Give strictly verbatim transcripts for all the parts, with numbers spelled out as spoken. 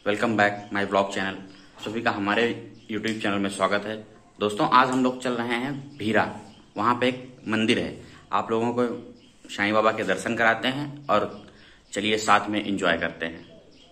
Welcome back my blog channel. सभी का हमारे यूट्यूब चैनल में स्वागत है। दोस्तों, आज हम लोग चल रहे हैं भीरा। वहाँ पे एक मंदिर है, आप लोगों को साईं बाबा के दर्शन कराते हैं और चलिए साथ में एंजॉय करते हैं।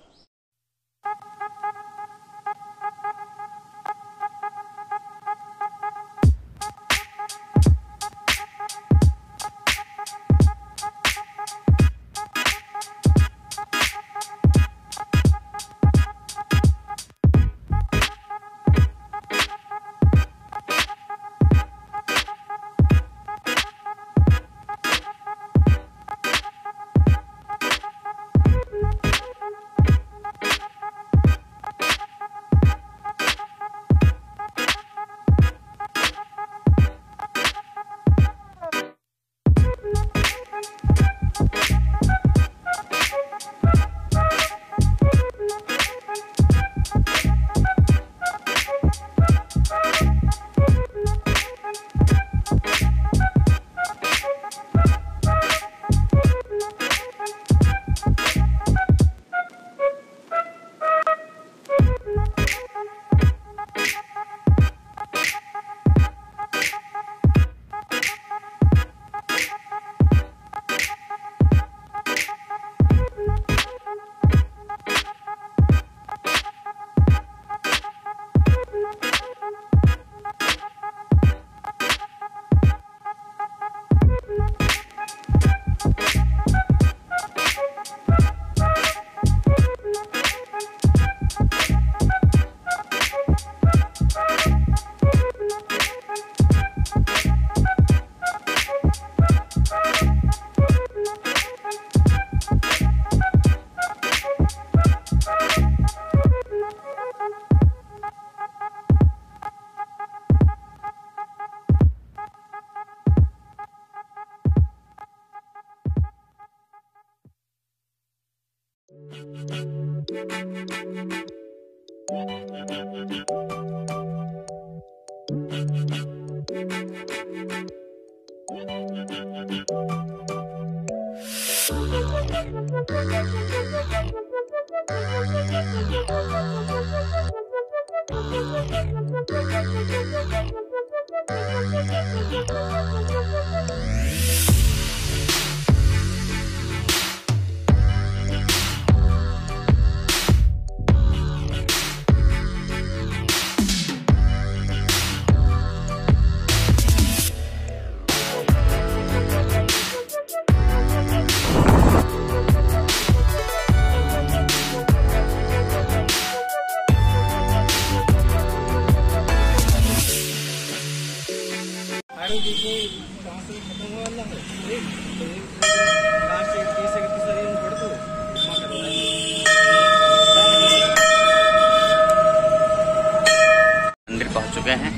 मंदिर पहुंच चुके हैं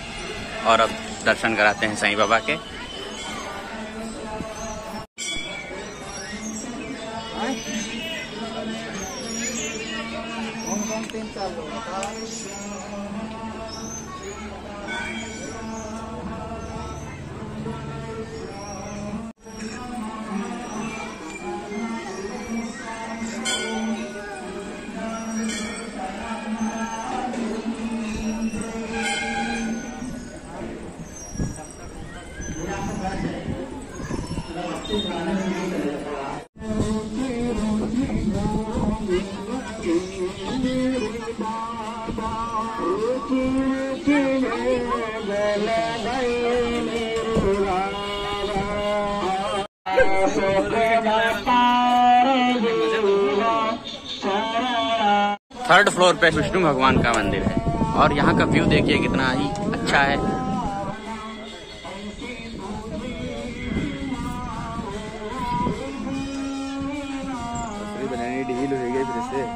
और अब दर्शन कराते हैं साईं बाबा के। थर्ड फ्लोर पे विष्णु भगवान का मंदिर है और यहाँ का व्यू देखिए कितना ही अच्छा है। बनानी ढील हो गई फिर से।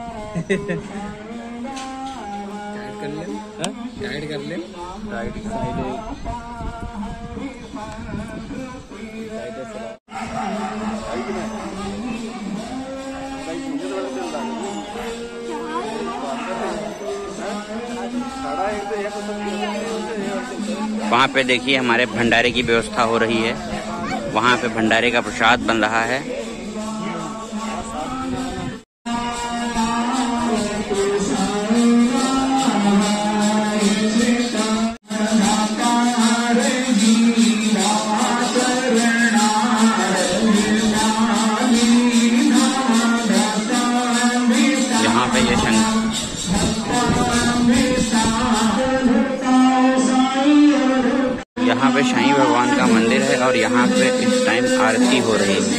टाइट कर ले, टाइट कर ले, टाइट साइड वहाँ पे देखिए हमारे भंडारे की व्यवस्था हो रही है। वहाँ पे भंडारे का प्रसाद बन रहा है। यहाँ पे साईं भगवान का मंदिर है और यहाँ पे इस टाइम आरती हो रही है।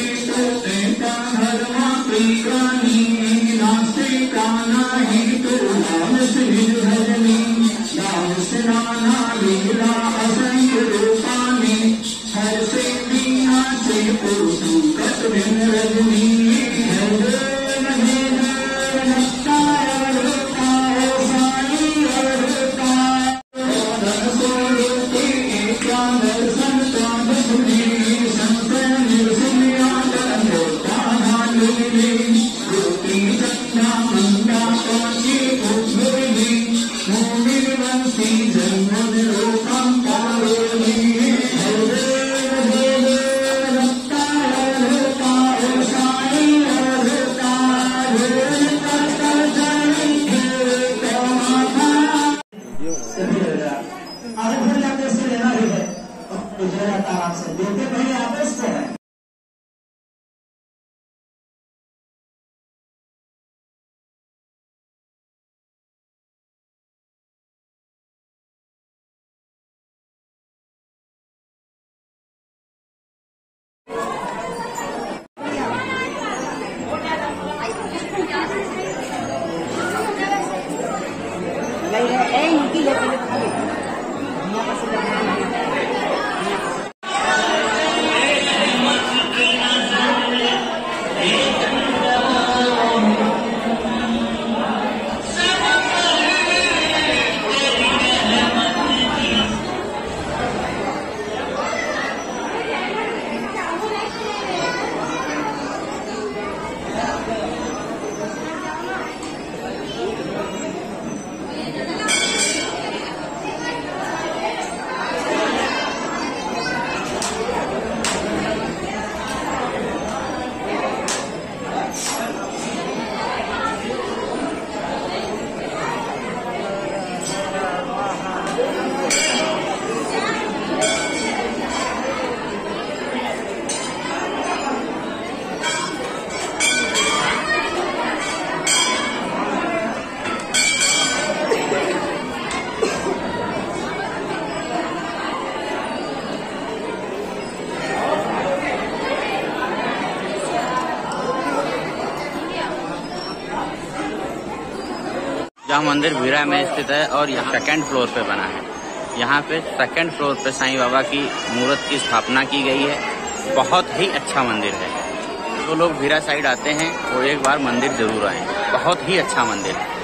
यह मंदिर भीरा में स्थित है और यहाँ सेकंड फ्लोर पे बना है। यहाँ पे सेकंड फ्लोर पे साईं बाबा की मूर्त की स्थापना की गई है। बहुत ही अच्छा मंदिर है। जो लोग भीरा साइड आते हैं वो एक बार मंदिर जरूर आए। बहुत ही अच्छा मंदिर है।